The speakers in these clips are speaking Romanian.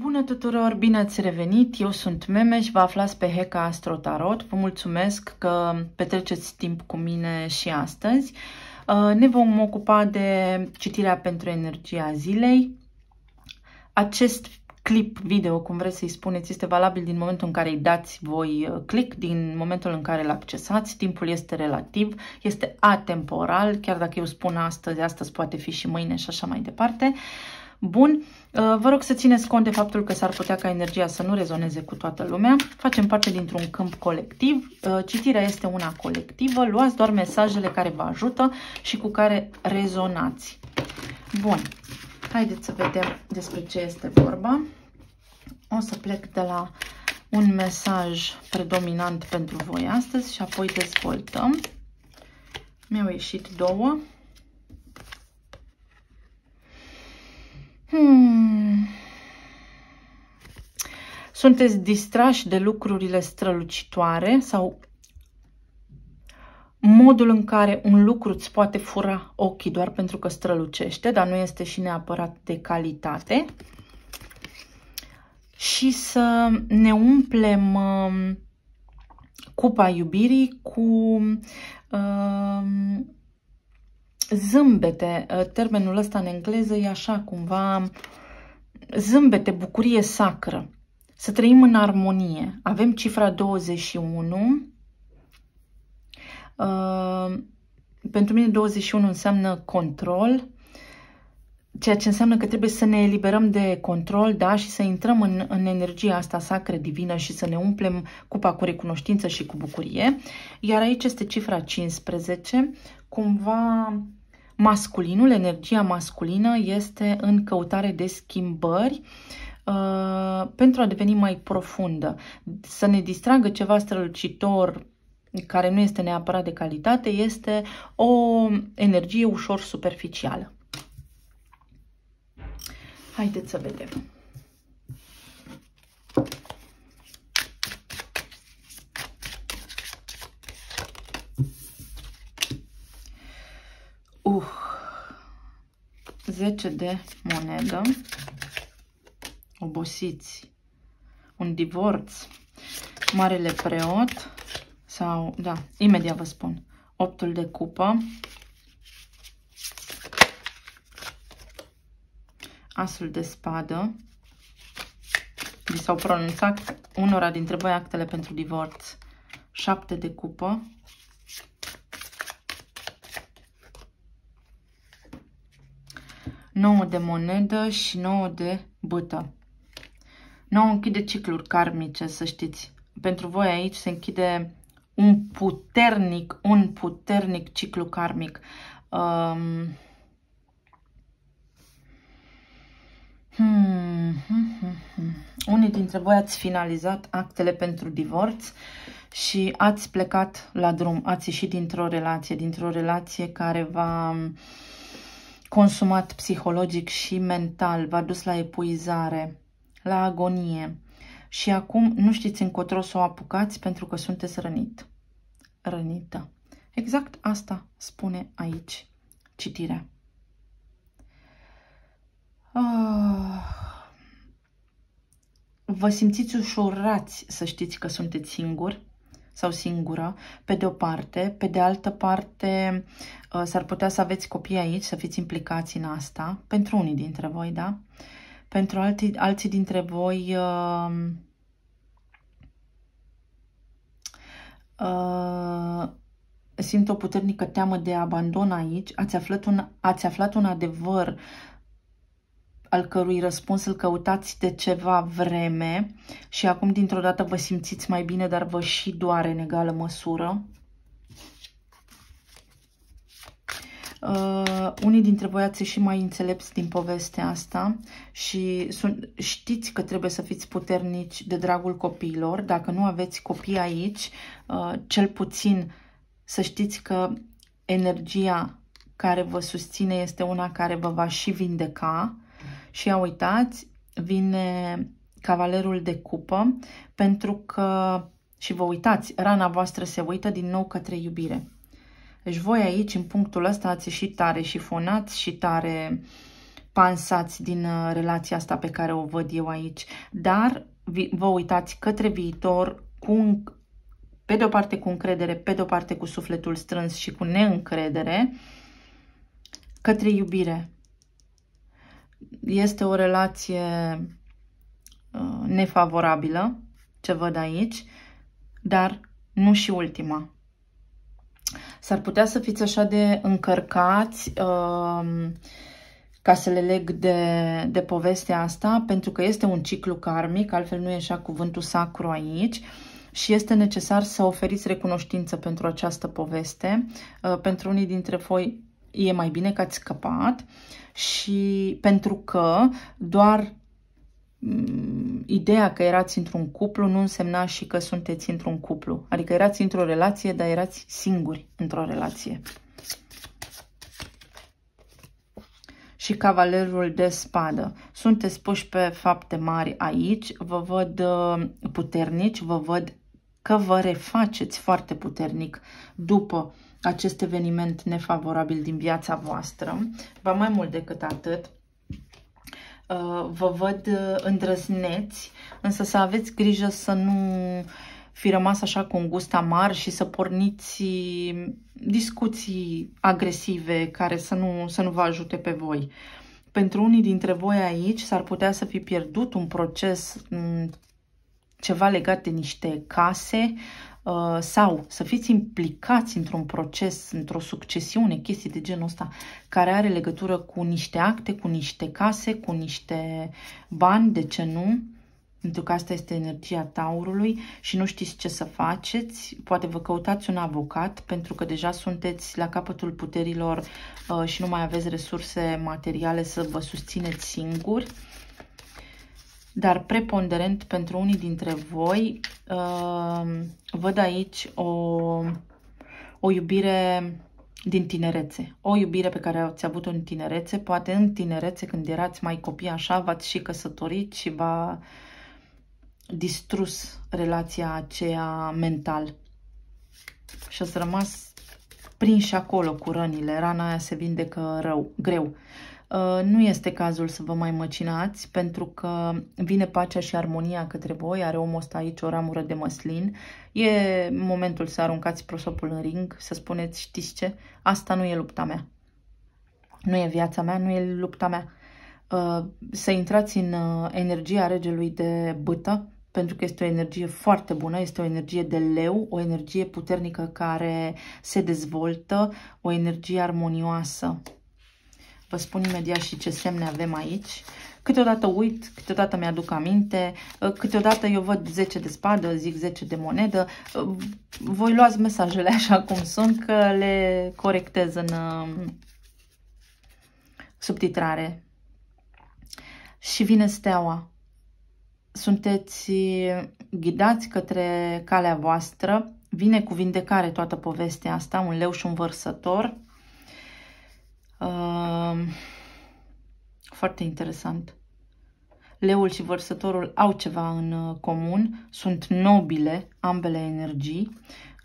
Bună tuturor, bine ați revenit! Eu sunt Memeș, vă aflați pe Heca Astro Tarot. Vă mulțumesc că petreceți timp cu mine și astăzi. Ne vom ocupa de citirea pentru energia zilei. Acest clip video, cum vreți să-i spuneți, este valabil din momentul în care îi dați voi click, din momentul în care îl accesați. Timpul este relativ, este atemporal, chiar dacă eu spun astăzi poate fi și mâine și așa mai departe. Bun, vă rog să țineți cont de faptul că s-ar putea ca energia să nu rezoneze cu toată lumea. Facem parte dintr-un câmp colectiv. Citirea este una colectivă. Luați doar mesajele care vă ajută și cu care rezonați. Bun, haideți să vedem despre ce este vorba. O să plec de la un mesaj predominant pentru voi astăzi și apoi dezvoltăm. Mi-au ieșit două. Sunteți distrași de lucrurile strălucitoare sau modul în care un lucru îți poate fura ochii doar pentru că strălucește, dar nu este și neapărat de calitate. Și să ne umplem cupa iubirii cu zâmbete. Termenul ăsta în engleză e așa cumva zâmbete, bucurie sacră. Să trăim în armonie. Avem cifra 21. Pentru mine 21 înseamnă control, ceea ce înseamnă că trebuie să ne eliberăm de control, da, și să intrăm în energia asta sacră, divină și să ne umplem cupa cu recunoștință și cu bucurie. Iar aici este cifra 15. Cumva masculinul, energia masculină este în căutare de schimbări pentru a deveni mai profundă. Să ne distragă ceva strălucitor care nu este neapărat de calitate, este o energie ușor superficială. Haideți să vedem. Uh, 10 de monedă, obosiți, un divorț, marele preot sau, da, imediat vă spun, 8-ul de cupă, asul de spadă, vi s-au pronunțat unora dintre voi actele pentru divorț, 7 de cupă, 9 de monedă și 9 de bâtă. 9 închide cicluri karmice, să știți. Pentru voi aici se închide un puternic ciclu karmic. Unii dintre voi ați finalizat actele pentru divorț și ați plecat la drum, ați ieșit dintr-o relație care v-a consumat psihologic și mental, v-a dus la epuizare, la agonie și acum nu știți încotro să o apucați pentru că sunteți rănită. Exact asta spune aici citirea. Vă simțiți ușurați să știți că sunteți singuri sau singură, pe de o parte. Pe de altă parte, s-ar putea să aveți copii aici, să fiți implicați în asta, pentru unii dintre voi, da? Pentru alții dintre voi simt o puternică teamă de abandon aici. Ați aflat un adevăr al cărui răspuns îl căutați de ceva vreme și acum dintr-o dată vă simțiți mai bine, dar vă și doare în egală măsură. Unii dintre voi ați ieșit mai înțelepți din povestea asta și știți că trebuie să fiți puternici de dragul copiilor. Dacă nu aveți copii aici, cel puțin să știți că energia care vă susține este una care vă va și vindeca. Și ia uitați, vine cavalerul de cupă, pentru că, și vă uitați, rana voastră se uită din nou către iubire. Deci voi aici, în punctul ăsta, ați ieșit tare șifonați și tare pansați din relația asta pe care o văd eu aici. Dar vă uitați către viitor pe de o parte cu încredere, pe de o parte cu sufletul strâns și cu neîncredere, către iubire. Este o relație nefavorabilă, ce văd aici, dar nu și ultima. S-ar putea să fiți așa de încărcați ca să le leg de povestea asta, pentru că este un ciclu karmic, altfel nu e așa cuvântul sacru aici, și este necesar să oferiți recunoștință pentru această poveste. Pentru unii dintre voi e mai bine că ați scăpat, și pentru că doar ideea că erați într-un cuplu nu însemna și că sunteți într-un cuplu. Adică erați într-o relație, dar erați singuri într-o relație. Și cavalerul de spadă. Sunteți puși pe fapte mari aici, vă văd puternici, vă văd că vă refaceți foarte puternic după acest eveniment nefavorabil din viața voastră. Ba mai mult decât atât, vă văd îndrăzneți, însă să aveți grijă să nu fi rămas așa cu un gust amar și să porniți discuții agresive care să nu vă ajute pe voi. Pentru unii dintre voi aici s-ar putea să fi pierdut un proces, ceva legat de niște case, sau să fiți implicați într-un proces, într-o succesiune, chestii de genul ăsta, care are legătură cu niște acte, cu niște case, cu niște bani, de ce nu? Pentru că asta este energia Taurului și nu știți ce să faceți. Poate vă căutați un avocat, pentru că deja sunteți la capătul puterilor și nu mai aveți resurse materiale să vă susțineți singuri. Dar preponderent pentru unii dintre voi, văd aici o iubire din tinerețe. O iubire pe care ați avut-o în tinerețe, poate în tinerețe când erați mai copii așa, v-ați și căsătorit și v-a distrus relația aceea mental. Și ați rămas prinși acolo cu rănile. Rana aia se vindecă greu. Nu este cazul să vă mai măcinați, pentru că vine pacea și armonia către voi. Are omul ăsta aici o ramură de măslin. E momentul să aruncați prosopul în ring, să spuneți, știți ce? Asta nu e lupta mea. Nu e viața mea, nu e lupta mea. Să intrați în energia regelui de bâtă, pentru că este o energie foarte bună, este o energie de leu, o energie puternică care se dezvoltă, o energie armonioasă. Vă spun imediat și ce semne avem aici. Câteodată uit, câteodată mi-aduc aminte, câteodată eu văd 10 de spadă, zic 10 de monedă. Voi luați mesajele așa cum sunt, că le corectez în subtitrare. Și vine steaua. Sunteți ghidați către calea voastră. Vine cu vindecare toată povestea asta, un leu și un vărsător. Foarte interesant. Leul și vărsătorul au ceva în comun, sunt nobile ambele energii.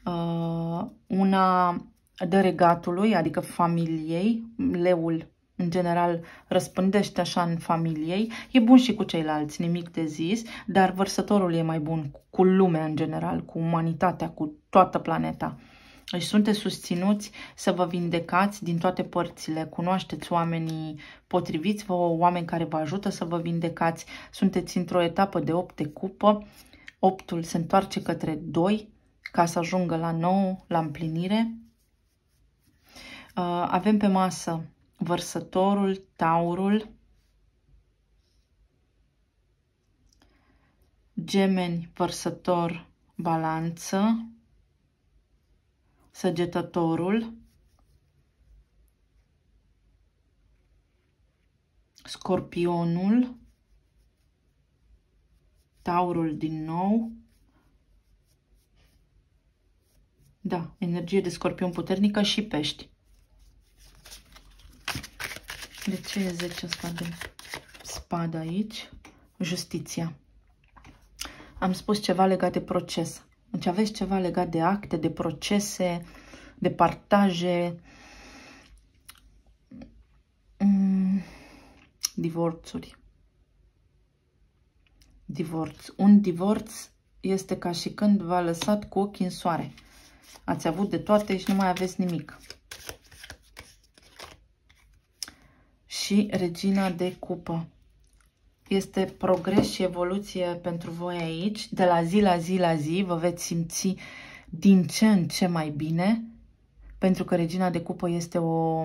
Una dă regatului, adică familiei. Leul în general răspândește așa în familiei. E bun și cu ceilalți, nimic de zis, dar vărsătorul e mai bun cu lumea în general, cu umanitatea, cu toată planeta. Deci sunteți susținuți să vă vindecați din toate părțile. Cunoașteți oamenii potriviți, oameni care vă ajută să vă vindecați. Sunteți într-o etapă de 8 de cupă. 8-ul se întoarce către 2 ca să ajungă la 9, la împlinire. Avem pe masă vărsătorul, taurul, gemeni, vărsător, balanță, săgetătorul, scorpionul, taurul din nou. Da, energie de scorpion puternică și pești. De ce e 10 asta de spadă aici? Justiția. Am spus ceva legat de proces. Deci aveți ceva legat de acte, de procese, de partaje. divorțuri. Divorț. Un divorț este ca și când v-a lăsat cu ochii în soare. Ați avut de toate și nu mai aveți nimic. Și regina de cupă. Este progres și evoluție pentru voi aici. De la zi la zi la zi vă veți simți din ce în ce mai bine. Pentru că regina de cupă este o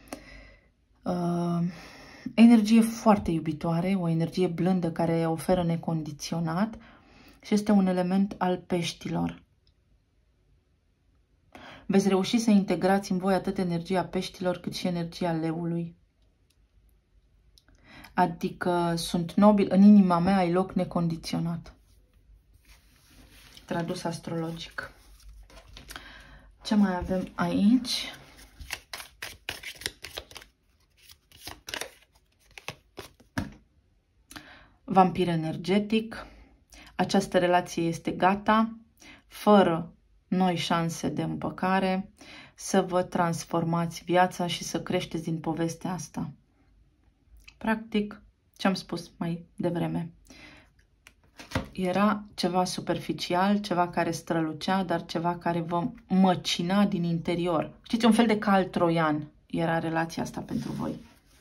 energie foarte iubitoare, o energie blândă care oferă necondiționat și este un element al peștilor. Veți reuși să integrați în voi atât energia peștilor cât și energia leului. Adică sunt nobil, în inima mea ai loc necondiționat. Tradus astrologic. Ce mai avem aici? Vampir energetic. Această relație este gata, fără noi șanse de împăcare, să vă transformați viața și să creșteți din povestea asta. Practic, ce am spus mai devreme. Era ceva superficial, ceva care strălucea, dar ceva care vă măcina din interior. Știți, un fel de cal troian era relația asta pentru voi.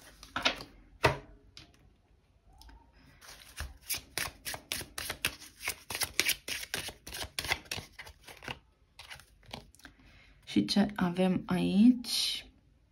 Și ce avem aici?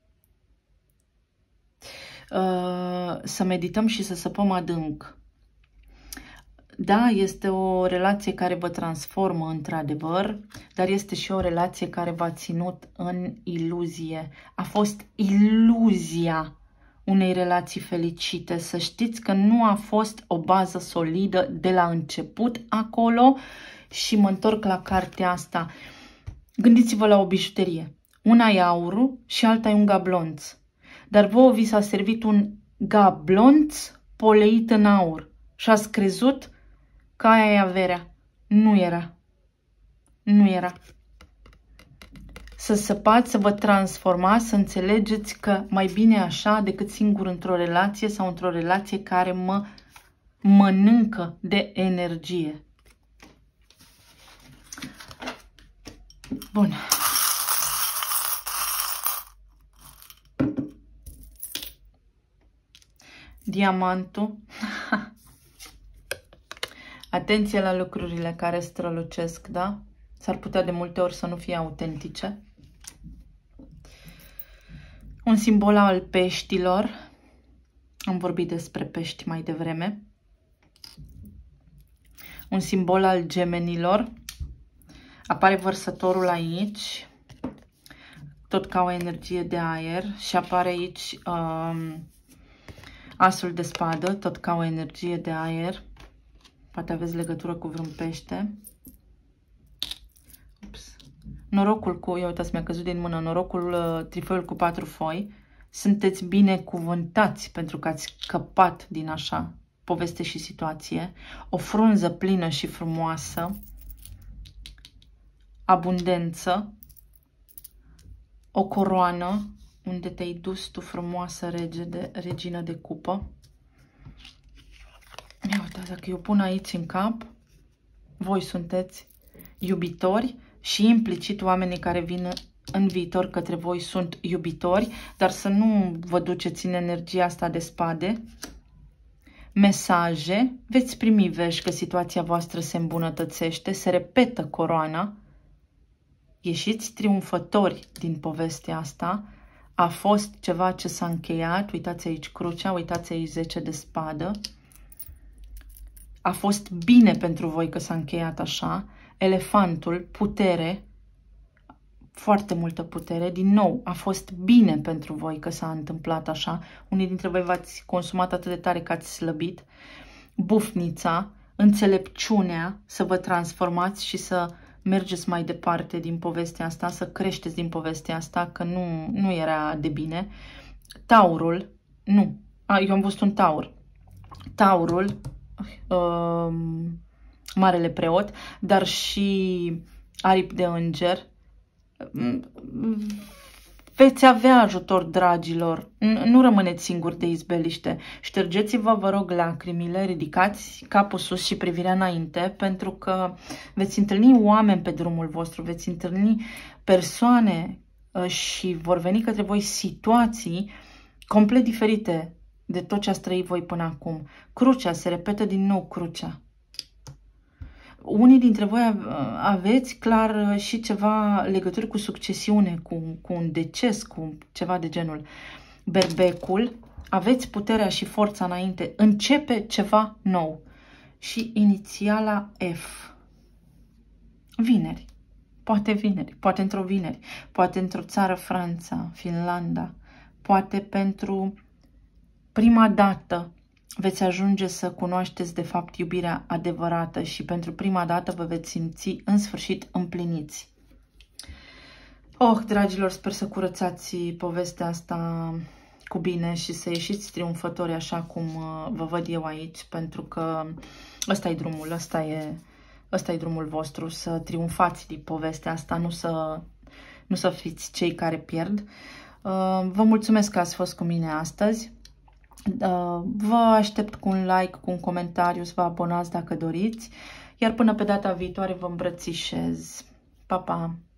Să medităm și să săpăm adânc. Da, este o relație care vă transformă într-adevăr, dar este și o relație care v-a ținut în iluzie. A fost iluzia unei relații fericite. Să știți că nu a fost o bază solidă de la început acolo și mă întorc la cartea asta. Gândiți-vă la o bijuterie. Una e aurul și alta e un gablonț. Dar vouă vi s-a servit un gablonț poleit în aur și ați crezut că aia e averea. Nu era. Nu era. Să săpați, să vă transformați, să înțelegeți că mai bine așa decât singur într-o relație sau într-o relație care mă mănâncă de energie. Bun. Diamantul. Atenție la lucrurile care strălucesc, da? S-ar putea de multe ori să nu fie autentice. Un simbol al peștilor. Am vorbit despre pești mai devreme. Un simbol al gemenilor. Apare vărsătorul aici, tot ca o energie de aer, și apare aici asul de spadă, tot ca o energie de aer. Poate aveți legătură cu vreun pește. Ups. Norocul cu, ia uitați, mi-a căzut din mână, norocul trifoiul cu 4 foi. Sunteți binecuvântați pentru că ați scăpat din așa poveste și situație. O frunză plină și frumoasă. Abundență, o coroană, unde te-ai dus tu, frumoasă regină de cupă. Ia uitați, dacă eu pun aici în cap, voi sunteți iubitori și implicit oamenii care vin în viitor către voi sunt iubitori, dar să nu vă duceți în energia asta de spade. Mesaje, veți primi vești că situația voastră se îmbunătățește, se repetă coroana. Ieșiți triumfători din povestea asta. A fost ceva ce s-a încheiat. Uitați aici crucea, uitați aici 10 de spadă. A fost bine pentru voi că s-a încheiat așa. Elefantul, putere, foarte multă putere. Din nou, a fost bine pentru voi că s-a întâmplat așa. Unii dintre voi v-ați consumat atât de tare că ați slăbit. Bufnița, înțelepciunea, să vă transformați și să mergeți mai departe din povestea asta, să creșteți din povestea asta, că nu era de bine. Taurul, nu, eu am văzut un taur. Taurul, marele preot, dar și aripi de înger. Veți avea ajutor, dragilor. Nu rămâneți singuri de izbeliște. Ștergeți-vă, vă rog, lacrimile, ridicați capul sus și privirea înainte, pentru că veți întâlni oameni pe drumul vostru, veți întâlni persoane și vor veni către voi situații complet diferite de tot ce ați trăit voi până acum. Crucea, se repetă din nou crucea. Unii dintre voi aveți clar și ceva legături cu succesiune, cu un deces, cu ceva de genul. Berbecul, aveți puterea și forța înainte, începe ceva nou. Și inițiala F. Vineri. Poate într-o vineri, poate într-o țară, Franța, Finlanda, poate pentru prima dată veți ajunge să cunoașteți de fapt iubirea adevărată și pentru prima dată vă veți simți în sfârșit împliniți. Dragilor, sper să curățați povestea asta cu bine și să ieșiți triumfători așa cum vă văd eu aici, pentru că ăsta e drumul, ăsta e drumul vostru, să triumfați din povestea asta, nu să fiți cei care pierd. Vă mulțumesc că ați fost cu mine astăzi. Vă aștept cu un like, cu un comentariu, să vă abonați dacă doriți. Iar până pe data viitoare vă îmbrățișez. Pa, pa!